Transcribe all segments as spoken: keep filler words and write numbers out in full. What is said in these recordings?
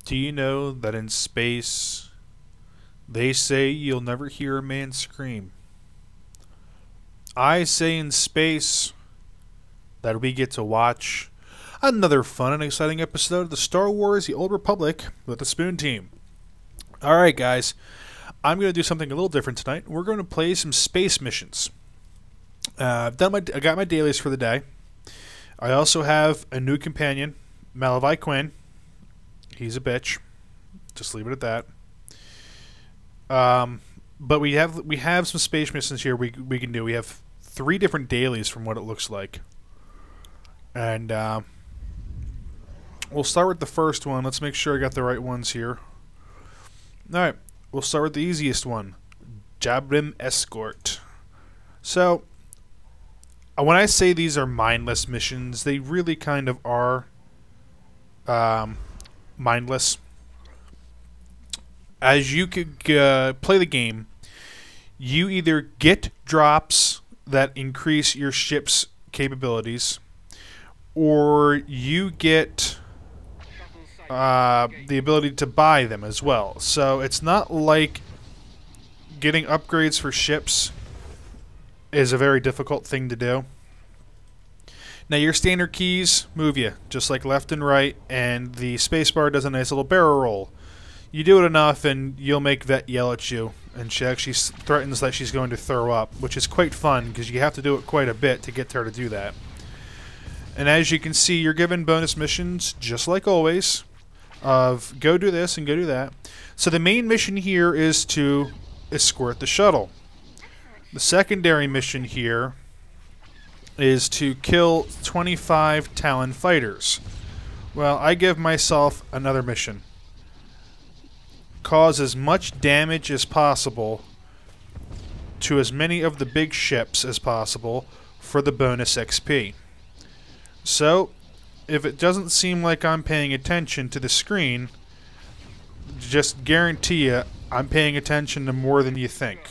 Do you know that in space, they say you'll never hear a man scream? I say in space that we get to watch another fun and exciting episode of the Star Wars The Old Republic with the Spoon Team. Alright guys, I'm going to do something a little different tonight. We're going to play some space missions. Uh, I've done my, I got my dailies for the day. I also have a new companion, Malavi Quinn. He's a bitch. Just leave it at that. Um, but we have we have some space missions here we we can do. We have three different dailies from what it looks like, and uh, we'll start with the first one. Let's make sure I got the right ones here. All right, we'll start with the easiest one, Jabrim Escort. So, when I say these are mindless missions, they really kind of are um, mindless. As you could uh, play the game, you either get drops that increase your ship's capabilities, or you get uh, the ability to buy them as well. So it's not like getting upgrades for ships is a very difficult thing to do. Now your standard keys move you, just like left and right, and the spacebar does a nice little barrel roll. You do it enough and you'll make Vet yell at you, and she actually threatens that she's going to throw up, which is quite fun because you have to do it quite a bit to get her to do that. And as you can see, you're given bonus missions, just like always, of go do this and go do that. So the main mission here is to escort the shuttle. The secondary mission here is to kill twenty-five Talon fighters. Well, I give myself another mission. Cause as much damage as possible to as many of the big ships as possible for the bonus X P. So, if it doesn't seem like I'm paying attention to the screen, just guarantee you I'm paying attention to more than you think.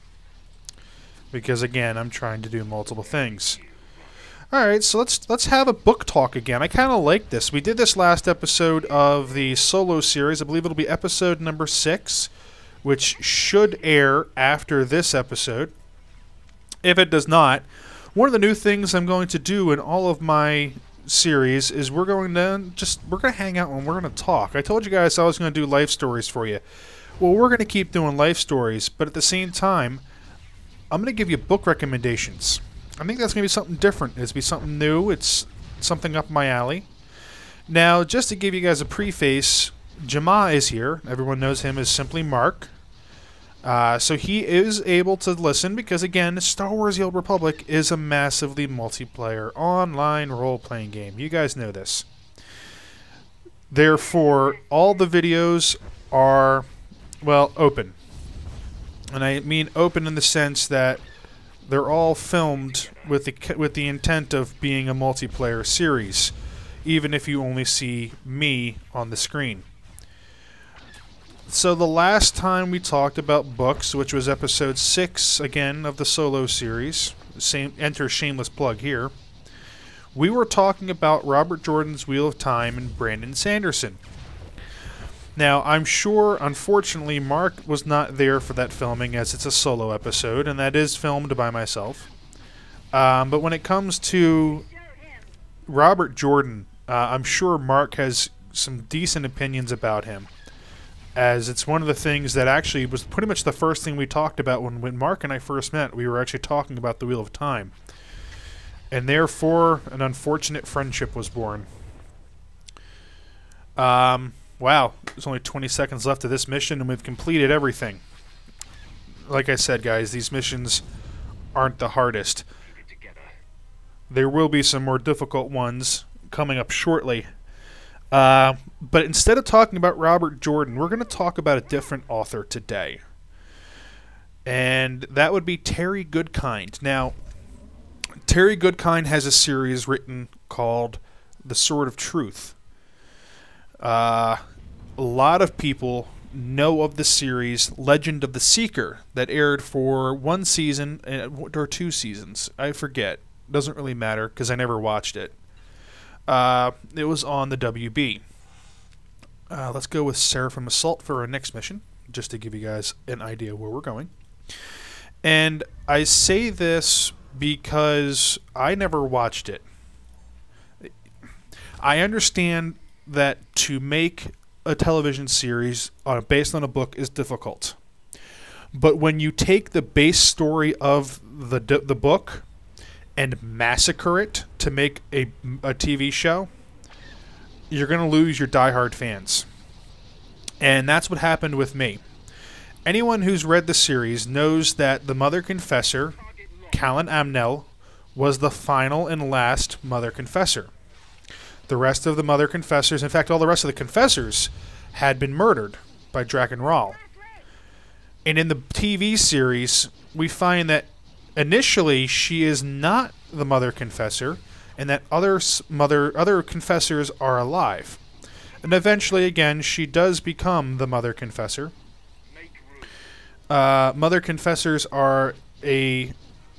Because again, I'm trying to do multiple things. Alright, so let's let's have a book talk again. I kind of like this. We did this last episode of the solo series. I believe it'll be episode number six, which should air after this episode. If it does not, one of the new things I'm going to do in all of my series is we're going to just we're going to hang out and we're going to talk. I told you guys I was going to do life stories for you. Well, we're going to keep doing life stories, but at the same time, I'm going to give you book recommendations. I think that's going to be something different. It's going to be something new. It's something up my alley. Now, just to give you guys a preface, Jama is here. Everyone knows him as simply Mark. Uh, so he is able to listen because, again, Star Wars The Old Republic is a massively multiplayer online role-playing game. You guys know this. Therefore, all the videos are, well, open. And I mean open in the sense that they're all filmed with the with the intent of being a multiplayer series, even if you only see me on the screen. So the last time we talked about books, which was episode six again of the solo series, same enter shameless plug here, we were talking about Robert Jordan's Wheel of Time and Brandon Sanderson. Now, I'm sure, unfortunately, Mark was not there for that filming as it's a solo episode, and that is filmed by myself. Um, but when it comes to Robert Jordan, uh, I'm sure Mark has some decent opinions about him, as it's one of the things that actually was pretty much the first thing we talked about when, when Mark and I first met. We were actually talking about the Wheel of Time. And therefore, an unfortunate friendship was born. Um... Wow, there's only twenty seconds left of this mission and we've completed everything. Like I said, guys, these missions aren't the hardest. There will be some more difficult ones coming up shortly. Uh, but instead of talking about Robert Jordan, we're going to talk about a different author today. And that would be Terry Goodkind. Now, Terry Goodkind has a series written called The Sword of Truth. Uh, a lot of people know of the series Legend of the Seeker that aired for one season or two seasons. I forget. Doesn't really matter because I never watched it. Uh, it was on the W B. Uh, let's go with Seraphim Assault for our next mission, just to give you guys an idea where we're going. And I say this because I never watched it. I understand that to make a television series on, based on a book is difficult. But when you take the base story of the the book and massacre it to make a, a T V show, you're going to lose your diehard fans. And that's what happened with me. Anyone who's read the series knows that the Mother Confessor, Callan Amnell, was the final and last Mother Confessor. The rest of the Mother Confessors, in fact, all the rest of the Confessors, had been murdered by Draken Rahl. And in the T V series, we find that initially she is not the Mother Confessor, and that other mother other confessors are alive. And eventually, again, she does become the Mother Confessor. Uh, Mother Confessors are a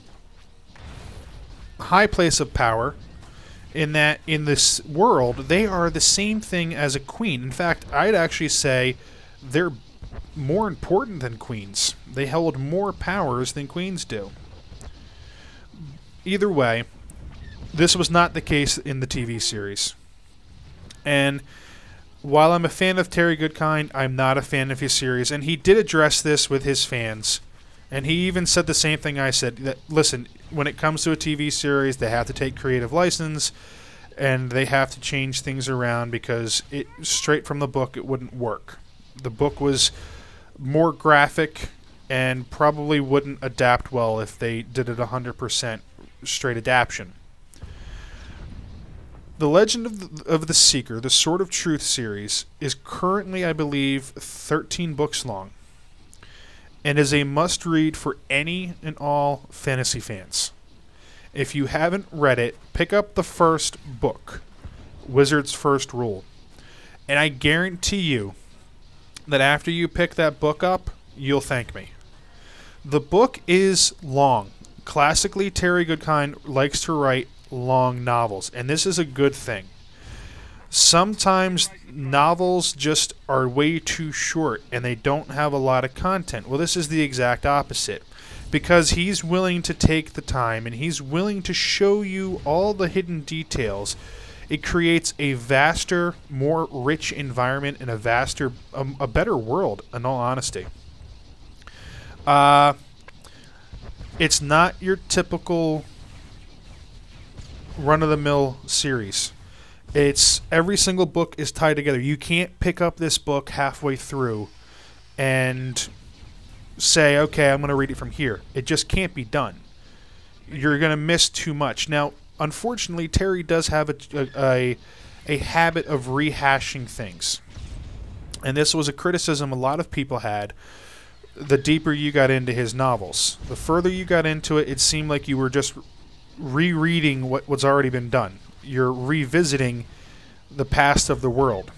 high place of power, in that in this world, they are the same thing as a queen. In fact, I'd actually say they're more important than queens. They hold more powers than queens do. Either way, this was not the case in the T V series. And while I'm a fan of Terry Goodkind, I'm not a fan of his series. And he did address this with his fans. And he even said the same thing I said. That, listen, when it comes to a T V series, they have to take creative license. And they have to change things around because it straight from the book, it wouldn't work. The book was more graphic and probably wouldn't adapt well if they did it one hundred percent straight adaptation. The Legend of the, of the Seeker, the Sword of Truth series, is currently, I believe, thirteen books long, and is a must-read for any and all fantasy fans. If you haven't read it, pick up the first book, Wizard's First Rule, and I guarantee you that after you pick that book up, you'll thank me. The book is long. Classically, Terry Goodkind likes to write long novels, and this is a good thing. Sometimes novels just are way too short and they don't have a lot of content. Well, this is the exact opposite, because he's willing to take the time and he's willing to show you all the hidden details. It creates a vaster, more rich environment and a vaster, um, a better world, in all honesty. Uh, it's not your typical run-of-the-mill series. It's every single book is tied together. You can't pick up this book halfway through and say, okay, I'm going to read it from here. It just can't be done. You're going to miss too much. Now, unfortunately, Terry does have a, a, a habit of rehashing things. And this was a criticism a lot of people had the deeper you got into his novels. The further you got into it, it seemed like you were just rereading what, what's already been done. You're revisiting the past of the world.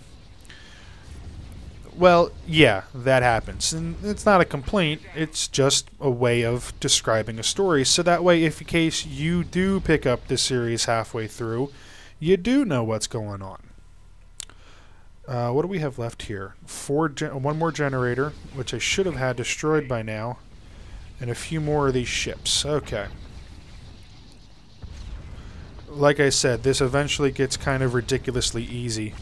Well, yeah, that happens. And it's not a complaint. It's just a way of describing a story. So that way, if in case you do pick up the series halfway through, you do know what's going on. Uh, what do we have left here? Four, gen- one more generator, which I should have had destroyed by now, and a few more of these ships. Okay. Like I said, this eventually gets kind of ridiculously easy.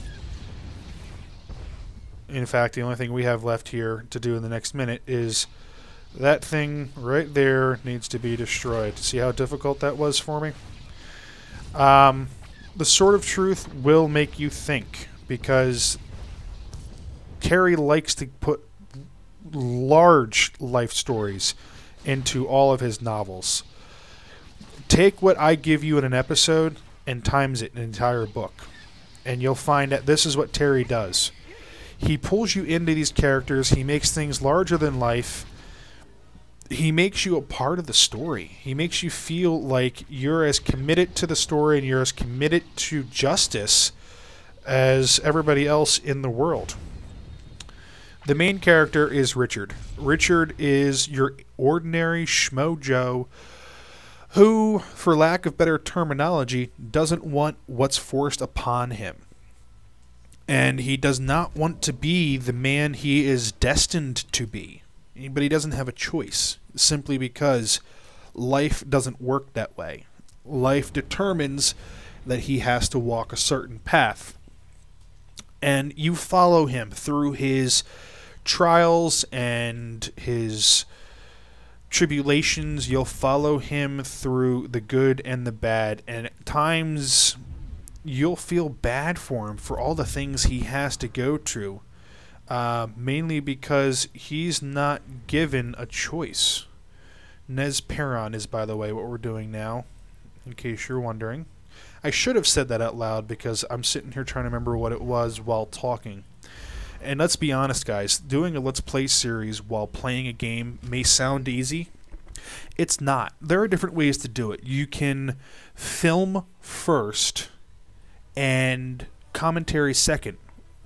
In fact, the only thing we have left here to do in the next minute is that thing right there needs to be destroyed. See how difficult that was for me? Um, the Sword of Truth will make you think, because Terry likes to put large life stories into all of his novels. Take what I give you in an episode and times it in an entire book, and you'll find that this is what Terry does. He pulls you into these characters. He makes things larger than life. He makes you a part of the story. He makes you feel like you're as committed to the story and you're as committed to justice as everybody else in the world. The main character is Richard. Richard is your ordinary Schmo Joe who, for lack of better terminology, doesn't want what's forced upon him. And he does not want to be the man he is destined to be. But he doesn't have a choice, simply because life doesn't work that way. Life determines that he has to walk a certain path. And you follow him through his trials and his tribulations. You'll follow him through the good and the bad. And at times, you'll feel bad for him for all the things he has to go through. Uh, mainly because he's not given a choice. Nez Perron is, by the way, what we're doing now, in case you're wondering. I should have said that out loud because I'm sitting here trying to remember what it was while talking. And let's be honest, guys, doing a Let's Play series while playing a game may sound easy. It's not. There are different ways to do it. You can film first and commentary second.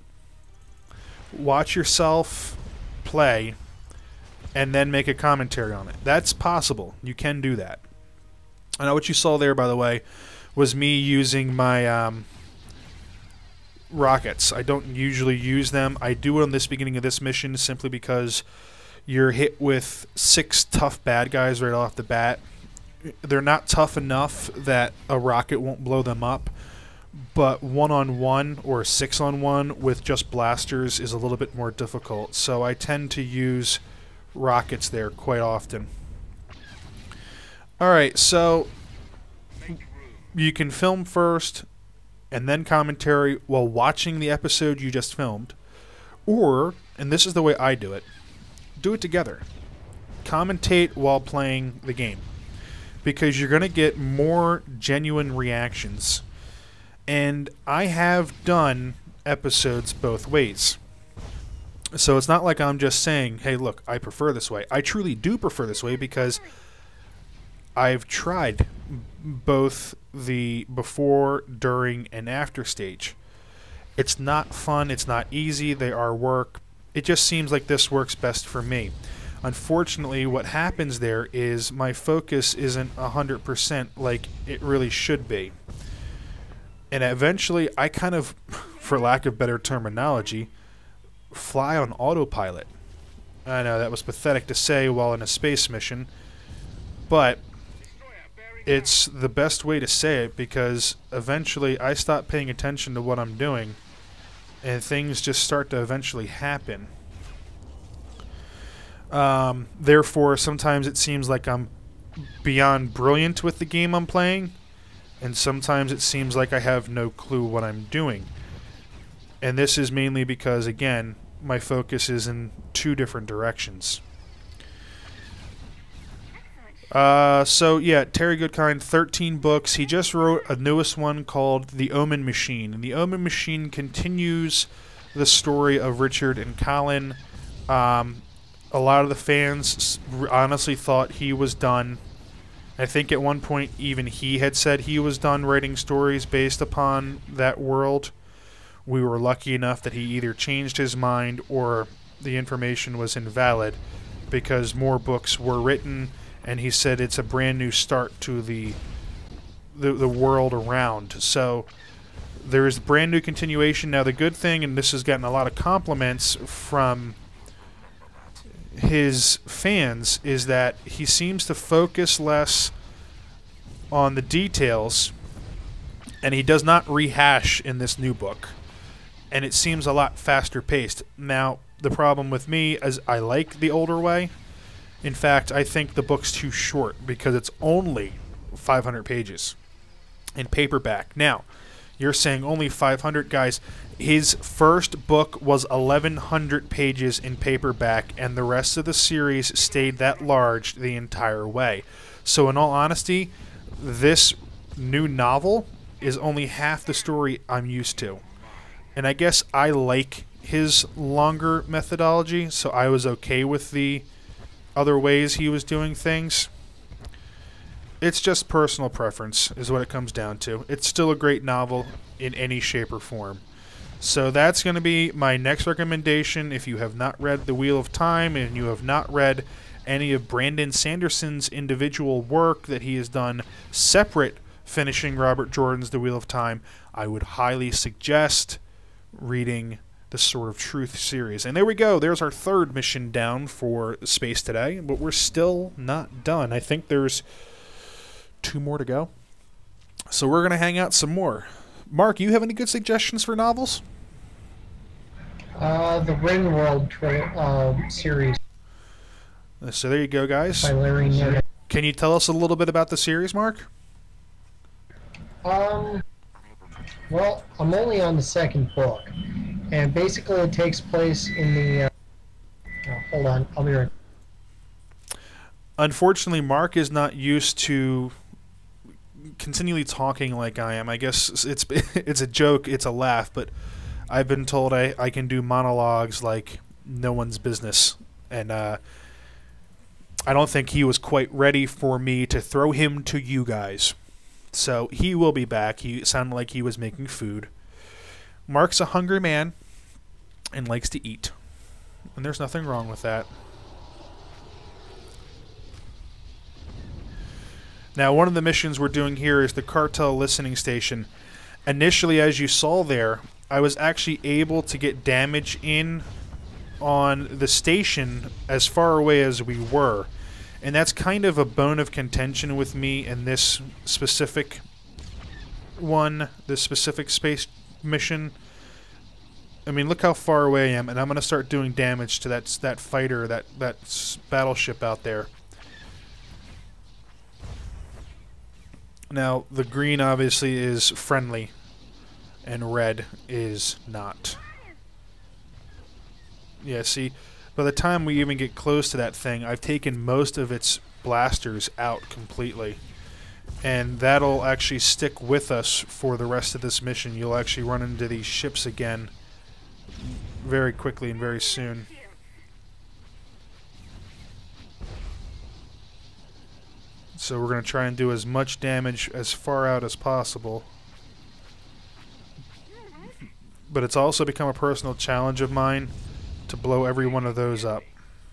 Watch yourself play and then make a commentary on it. That's possible. You can do that. I know what you saw there, by the way, was me using my um, rockets. I don't usually use them. I do it on this beginning of this mission simply because you're hit with six tough bad guys right off the bat. They're not tough enough that a rocket won't blow them up. But one-on-one or six-on-one with just blasters is a little bit more difficult. So I tend to use rockets there quite often. Alright, so you can film first and then commentary while watching the episode you just filmed. Or, and this is the way I do it, do it together. Commentate while playing the game. Because you're going to get more genuine reactions. And I have done episodes both ways. So it's not like I'm just saying, hey, look, I prefer this way. I truly do prefer this way because I've tried both the before, during, and after stage. It's not fun. It's not easy. They are work. It just seems like this works best for me. Unfortunately, what happens there is my focus isn't one hundred percent like it really should be. And eventually, I kind of, for lack of better terminology, fly on autopilot. I know that was pathetic to say while in a space mission, but it's the best way to say it because eventually I stop paying attention to what I'm doing and things just start to eventually happen. Um, therefore, sometimes it seems like I'm beyond brilliant with the game I'm playing, and sometimes it seems like I have no clue what I'm doing. And this is mainly because, again, my focus is in two different directions. Uh, so, yeah, Terry Goodkind, thirteen books. He just wrote a newest one called The Omen Machine. And The Omen Machine continues the story of Richard and Colin. Um, a lot of the fans honestly thought he was done. I think at one point even he had said he was done writing stories based upon that world. We were lucky enough that he either changed his mind or the information was invalid because more books were written, and he said it's a brand new start to the the, the world around. So there is brand new continuation. Now the good thing, and this has gotten a lot of compliments from his fans, is that he seems to focus less on the details, and he does not rehash in this new book. And it seems a lot faster paced. Now, the problem with me is I like the older way. In fact, I think the book's too short because it's only five hundred pages in paperback. Now, you're saying only five hundred, guys. His first book was eleven hundred pages in paperback, and the rest of the series stayed that large the entire way. So in all honesty, this new novel is only half the story I'm used to. And I guess I like his longer methodology, so I was okay with the other ways he was doing things. It's just personal preference is what it comes down to. It's still a great novel in any shape or form. So that's going to be my next recommendation. If you have not read The Wheel of Time and you have not read any of Brandon Sanderson's individual work that he has done separate finishing Robert Jordan's The Wheel of Time, I would highly suggest reading the Sword of Truth series. And there we go. There's our third mission down for Space Today, but we're still not done. I think there's two more to go. So we're going to hang out some more. Mark, you have any good suggestions for novels? Uh, the Ring World tra- uh, series. So there you go, guys. By Larry Niven. Can you tell us a little bit about the series, Mark? Um, well, I'm only on the second book, and basically it takes place in the. Uh, oh, hold on, I'll be right. Unfortunately, Mark is not used to continually talking like I am. I guess it's it's a joke, it's a laugh, but I've been told I, I can do monologues like no one's business, and uh, I don't think he was quite ready for me to throw him to you guys. So he will be back. He sounded like he was making food. Mark's a hungry man and likes to eat, and there's nothing wrong with that. Now, one of the missions we're doing here is the cartel listening station. Initially, as you saw there, I was actually able to get damage in on the station as far away as we were. And that's kind of a bone of contention with me in this specific one, this specific space mission. I mean, look how far away I am, and I'm going to start doing damage to that, that fighter, that, that battleship out there. Now, the green obviously is friendly, and red is not. Yeah, see, by the time we even get close to that thing, I've taken most of its blasters out completely. And that'll actually stick with us for the rest of this mission. You'll actually run into these ships again very quickly and very soon. So we're going to try and do as much damage as far out as possible. But it's also become a personal challenge of mine to blow every one of those up.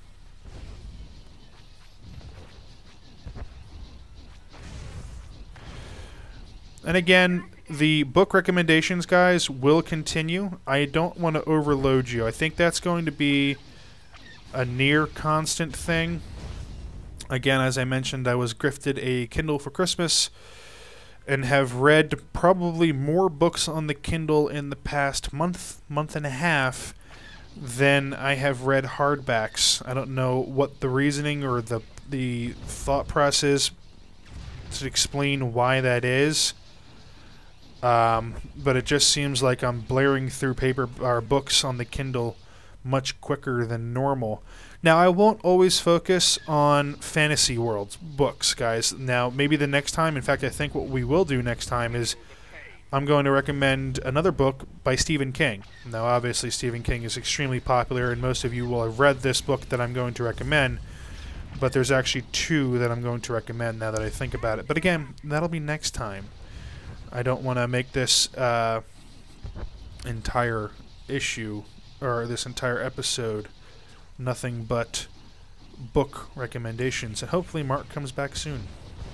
And again, the book recommendations, guys, will continue. I don't want to overload you. I think that's going to be a near constant thing. Again, as I mentioned, I was gifted a Kindle for Christmas and have read probably more books on the Kindle in the past month, month and a half than I have read hardbacks. I don't know what the reasoning or the the thought process is to explain why that is. Um, but it just seems like I'm blaring through paper or books on the Kindle much quicker than normal. Now, I won't always focus on fantasy worlds books, guys. Now, maybe the next time, in fact, I think what we will do next time is I'm going to recommend another book by Stephen King. Now, obviously, Stephen King is extremely popular, and most of you will have read this book that I'm going to recommend. But there's actually two that I'm going to recommend now that I think about it. But again, that'll be next time. I don't want to make this uh, entire issue, or this entire episode, nothing but book recommendations. And hopefully Mark comes back soon.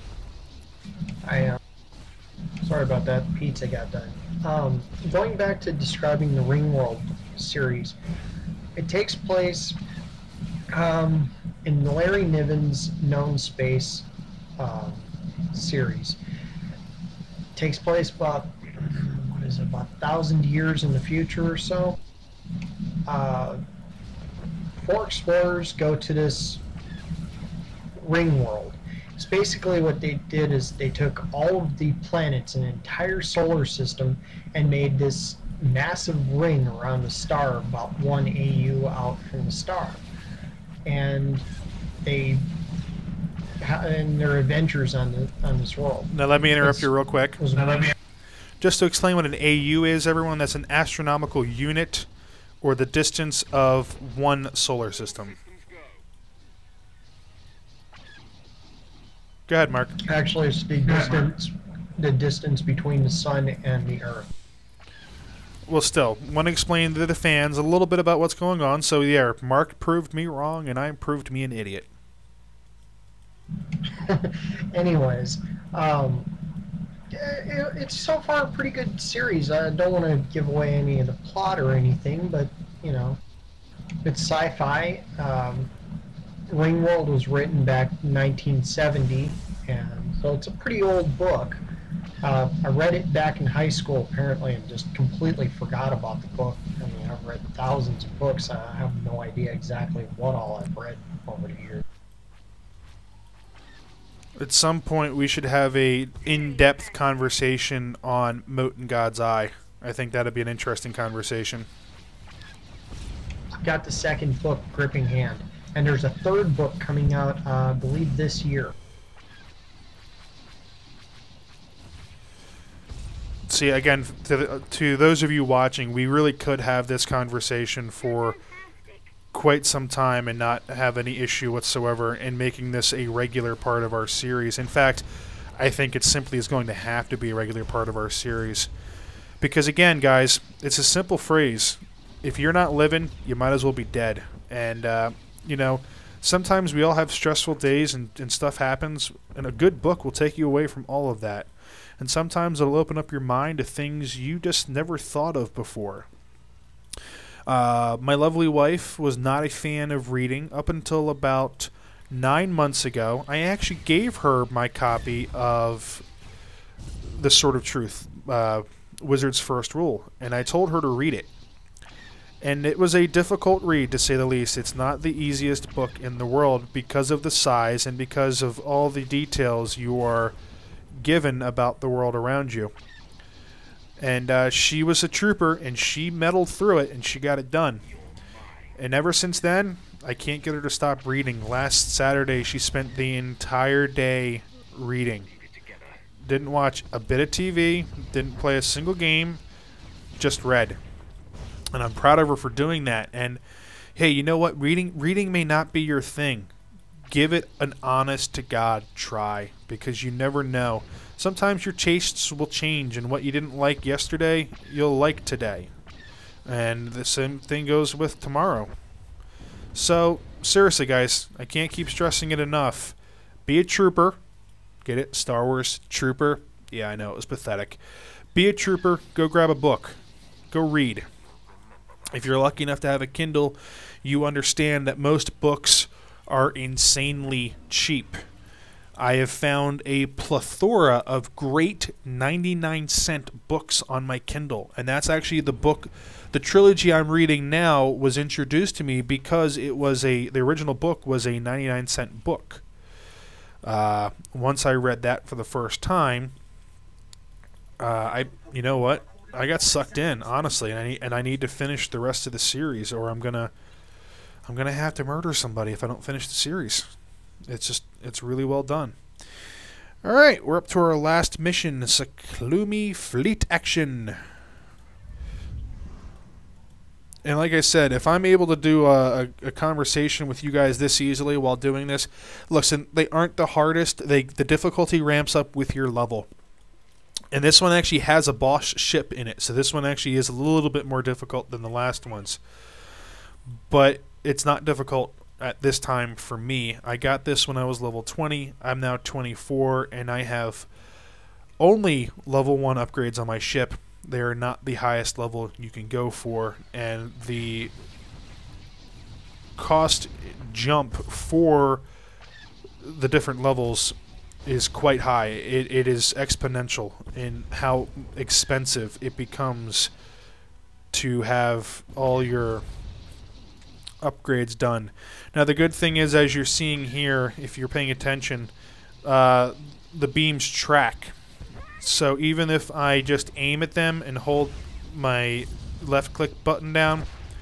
I am. Uh, sorry about that. Pizza got done. Um, going back to describing the Ring World series, it takes place um, in Larry Niven's Known Space um, series. It takes place about, what is it, about a thousand years in the future or so. Uh, Four explorers go to this ring world. It's basically what they did is they took all of the planets in an entire solar system and made this massive ring around the star about one A U out from the star. And they and their adventures on the on this world. Now let me interrupt it's, you real quick. Was, Just to explain what an A U is, everyone, that's an astronomical unit, or the distance of one solar system. Go ahead, Mark. Actually, it's the distance, the distance between the sun and the Earth. Well, still, want to explain to the fans a little bit about what's going on. So, yeah, Mark proved me wrong, and I proved me an idiot. Anyways, um, it, it's so far a pretty good series. I don't want to give away any of the plot or anything, but you know, it's sci-fi. Um, Ringworld was written back in nineteen seventy, and so it's a pretty old book. Uh, I read it back in high school, apparently, and just completely forgot about the book. I mean, I've read thousands of books. I have no idea exactly what all I've read over the years. At some point, we should have a in-depth conversation on Mote in God's Eye. I think that'd be an interesting conversation. I've got the second book, Gripping Hand, and there's a third book coming out, uh, I believe, this year. See, again, to, the, to those of you watching, we really could have this conversation for quite some time and not have any issue whatsoever in making this a regular part of our series. In fact, I think it simply is going to have to be a regular part of our series. Because again, guys, it's a simple phrase. If you're not living, you might as well be dead. And, uh, you know, sometimes we all have stressful days and, and stuff happens, and a good book will take you away from all of that. And sometimes it'll open up your mind to things you just never thought of before. Uh, my lovely wife was not a fan of reading up until about nine months ago. I actually gave her my copy of The Sword of Truth, uh, Wizard's First Rule, and I told her to read it. And it was a difficult read, to say the least. It's not the easiest book in the world because of the size and because of all the details you are given about the world around you. And uh, she was a trooper, and she meddled through it, and she got it done. And ever since then, I can't get her to stop reading. Last Saturday, she spent the entire day reading. Didn't watch a bit of T V, didn't play a single game, just read. And I'm proud of her for doing that. And hey, you know what? Reading reading may not be your thing. Give it an honest to God try, because you never know. Sometimes your tastes will change, and what you didn't like yesterday, you'll like today. And the same thing goes with tomorrow. So, seriously, guys, I can't keep stressing it enough. Be a trooper. Get it? Star Wars trooper. Yeah, I know, it was pathetic. Be a trooper. Go grab a book. Go read. If you're lucky enough to have a Kindle, you understand that most books are insanely cheap. I have found a plethora of great ninety-nine cent books on my Kindle, and that's actually the book, the trilogy I'm reading now was introduced to me because it was a, the original book was a ninety-nine cent book. Uh, once I read that for the first time, uh, I, you know what, I got sucked in, honestly, and I need, and I need to finish the rest of the series, or I'm gonna I'm gonna have to murder somebody if I don't finish the series. It's just, it's really well done. Alright, we're up to our last mission, Seclumi Fleet Action. And like I said, if I'm able to do a, a, a conversation with you guys this easily while doing this, listen, they aren't the hardest. They, the difficulty ramps up with your level. And this one actually has a boss ship in it, so this one actually is a little bit more difficult than the last ones. But it's not difficult at this time for me. I got this when I was level twenty. I'm now twenty-four, and I have only level one upgrades on my ship. They are not the highest level you can go for, and the cost jump for the different levels is quite high. It, it is exponential in how expensive it becomes to have all your upgrades done. Now the good thing is, as you're seeing here, if you're paying attention, uh, the beams track. So even if I just aim at them and hold my left click button down,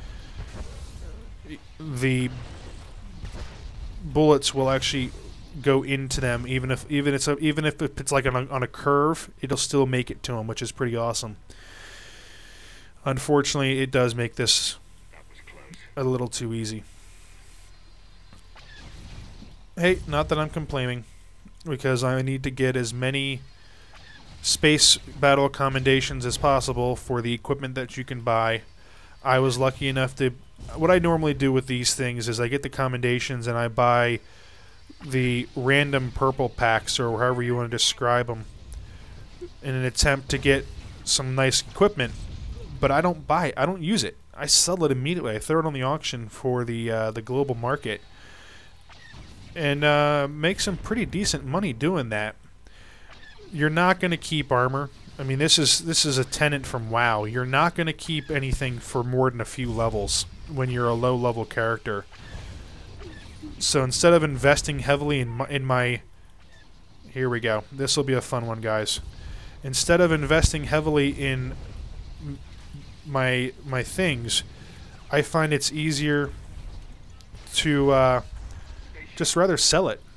the bullets will actually go into them. Even if even it's a, even if it's like on a, on a curve, it'll still make it to them, which is pretty awesome. Unfortunately, it does make this a little too easy. Hey, not that I'm complaining, because I need to get as many space battle commendations as possible for the equipment that you can buy. I was lucky enough to... What I normally do with these things is I get the commendations and I buy the random purple packs, or however you want to describe them. in an attempt to get some nice equipment, but I don't buy it. I don't use it. I sell it immediately. I throw it on the auction for the uh, the global market, and uh, make some pretty decent money doing that. You're not going to keep armor. I mean, this is this is a tenet from WoW. You're not going to keep anything for more than a few levels when you're a low-level character. So instead of investing heavily in my, in my... Here we go. This will be a fun one, guys. Instead of investing heavily in my my things, I find it's easier to uh, just rather sell it.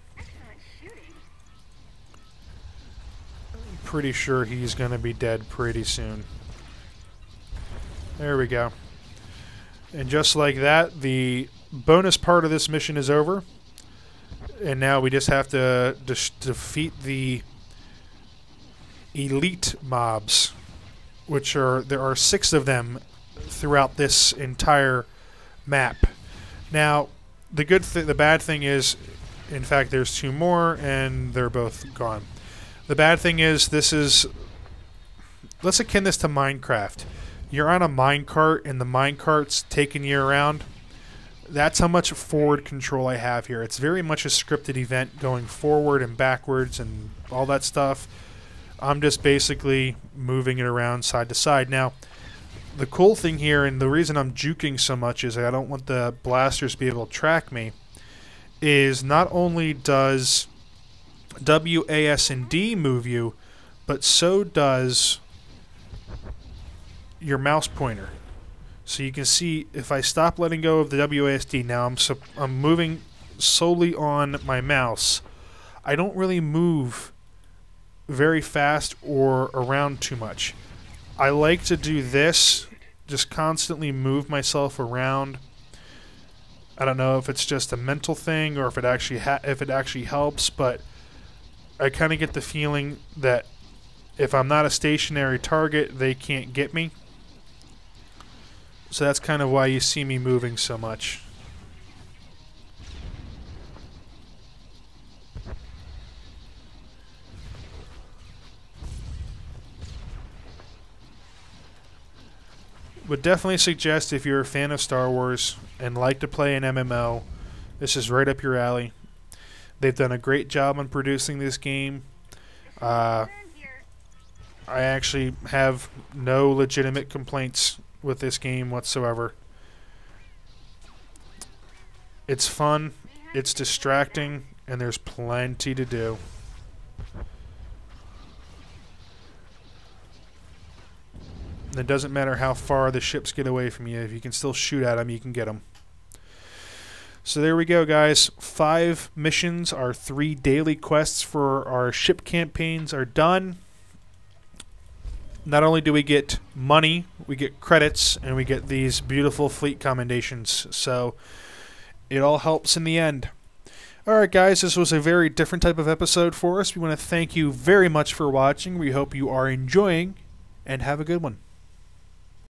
Pretty sure he's going to be dead pretty soon. There we go. And just like that, the bonus part of this mission is over. And now we just have to de defeat the elite mobs, which are, there are six of them throughout this entire map. Now, the good th the bad thing is, in fact, there's two more, and they're both gone. The bad thing is, this is, let's akin this to Minecraft. You're on a minecart, and the minecart's taking you around. That's how much forward control I have here. It's very much a scripted event, going forward and backwards and all that stuff. I'm just basically moving it around side to side. Now, the cool thing here, and the reason I'm juking so much, is I don't want the blasters to be able to track me, is not only does W, A, S, and D move you, but so does your mouse pointer. So you can see if I stop letting go of the W, A, S, D, now I'm, so, I'm moving solely on my mouse. I don't really move very fast or around too much. I like to do this, just constantly move myself around. I don't know if it's just a mental thing or if it actually ha if it actually helps, but I kind of get the feeling that if I'm not a stationary target, they can't get me. So that's kind of why you see me moving so much. Would definitely suggest, if you're a fan of Star Wars and like to play an M M O, this is right up your alley. They've done a great job on producing this game. Uh, I actually have no legitimate complaints with this game whatsoever. It's fun, it's distracting, and there's plenty to do. And it doesn't matter how far the ships get away from you. If you can still shoot at them, you can get them. So there we go, guys. Five missions, our three daily quests for our ship campaigns are done. Not only do we get money, we get credits, and we get these beautiful fleet commendations. So it all helps in the end. Alright, guys, this was a very different type of episode for us. We want to thank you very much for watching. We hope you are enjoying, and have a good one.